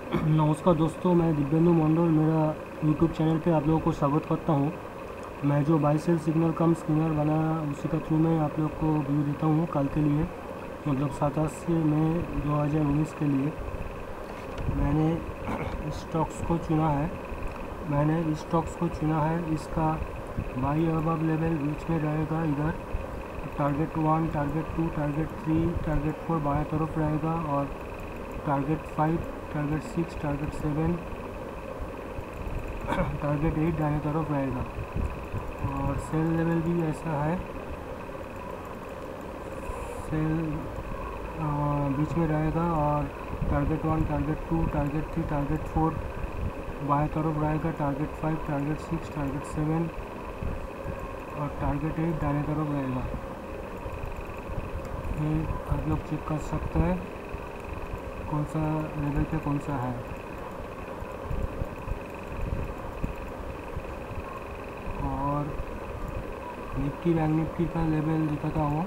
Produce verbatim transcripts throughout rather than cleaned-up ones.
नमस्कार दोस्तों, मैं दिव्येंदु मंडल मेरा यूट्यूब चैनल पे आप लोगों को स्वागत करता हूँ। मैं जो बाई सेल सिग्नल कम स्पिनर बना उसी का थ्रू में आप लोग को व्यू देता हूँ कल के लिए, मतलब सताईस मई दो हज़ार उन्नीस के लिए। मैंने स्टॉक्स को चुना है मैंने इस स्टॉक्स को चुना है इसका बाई अबव लेवल बीच में रहेगा। इधर target one, target two, target three, target four बाएं तरफ रहेगा और target five, target six, target seven, target eight दाएं तरफ रहेगा। और सेल लेवल भी ऐसा है, सेल बीच में रहेगा और target one, target two, target three, target four बाएं तरफ रहेगा, target five, target six, target seven और टारगेट एट दाएं तरफ रहेगा। ये आप लोग चेक कर सकते हैं कौन सा लेवल पे कौन सा है। और निफ्टी बैंक निफ्टी का लेवल दिखाता हूँ।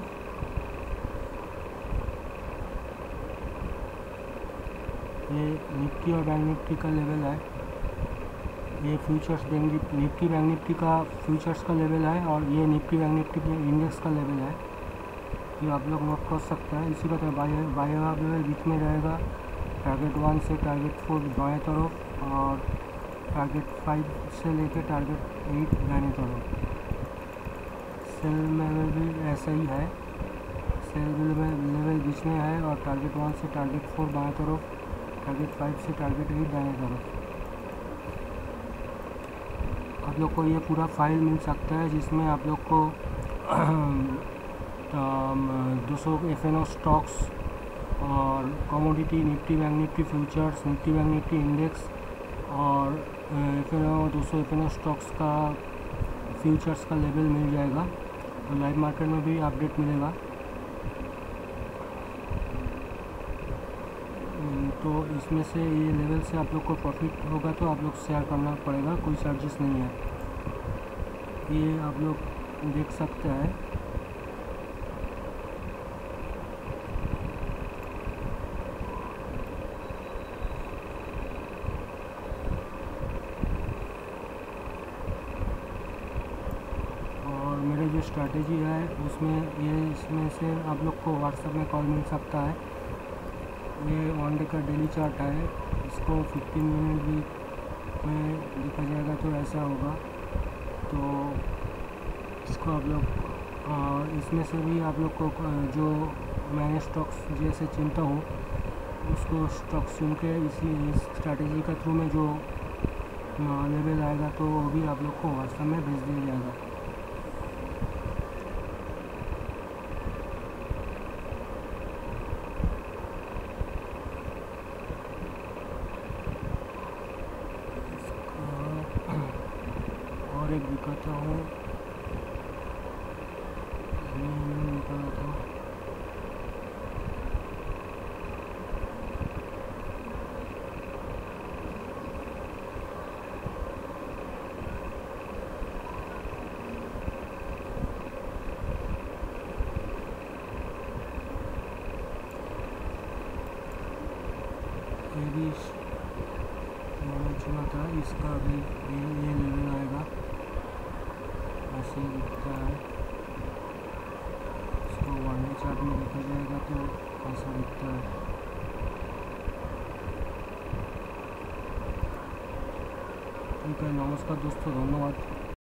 ये निफ्टी और बैंक निफ्टी का लेवल है। ये futures bank Nifty bank Nifty का फ्यूचर्स का लेवल है और ये निफ्टी बैंक निफ्टी के इंडेक्स का लेवल है। ये आप लोग नोट कर सकते हैं। इसी का तरह बाई बाई लेवल बीच में रहेगा, टारगेट वन से टारगेट फोर बाएँ तरफ और टारगेट फाइव से लेकर टारगेट एट दाएँ तरफ। सेल लेवल भी ऐसा ही है, सेल लेवल बीच में है और टारगेट वन से टारगेट फोर बाएँ तरफ, टारगेट फाइव से टारगेट एट दाएँ तरफ। आप लोग को ये पूरा फाइल मिल सकता है जिसमें आप लोग को दो सौ एफ एन ओ स्टॉक्स और commodity, Nifty bank Nifty futures, Nifty bank Nifty index और एफ एन ओ दो सौ एफ एन ओ स्टॉक्स का फ्यूचर्स का लेवल मिल जाएगा और लाइव मार्केट में भी अपडेट मिलेगा। तो इसमें से ये लेवल से आप लोग को प्रॉफिट होगा तो आप लोग शेयर करना पड़ेगा, कोई चार्जेस नहीं है। ये आप लोग देख सकते हैं। और मेरे जो स्ट्रैटेजी है उसमें ये इसमें से आप लोग को व्हाट्सएप में कॉल मिल सकता है। ये वन डे का डेली चार्ट है, इसको फिफ्टीन मिनट भी में देखा जाएगा तो ऐसा होगा। तो इसको आप लोग और इसमें से भी आप लोग को जो मैंने स्टॉक्स जैसे चुनता हूँ उसको स्टॉक्स चुन के इसी इस स्ट्रैटेजी का थ्रू में जो लेवल आएगा तो वो भी आप लोग को व्हाट्सएप में भेज दिया जाएगा। और एक दिखाता हूँ, निकाला था ये भी मैंने चुना था, इसका भी ये ये लेवल आएगा, ऐसे ही दिखता है। इसको वन डे चार्ट में देखा जाएगा तो ऐसा दिखता है। ठीक है, नमस्कार दोस्तों, धन्यवाद।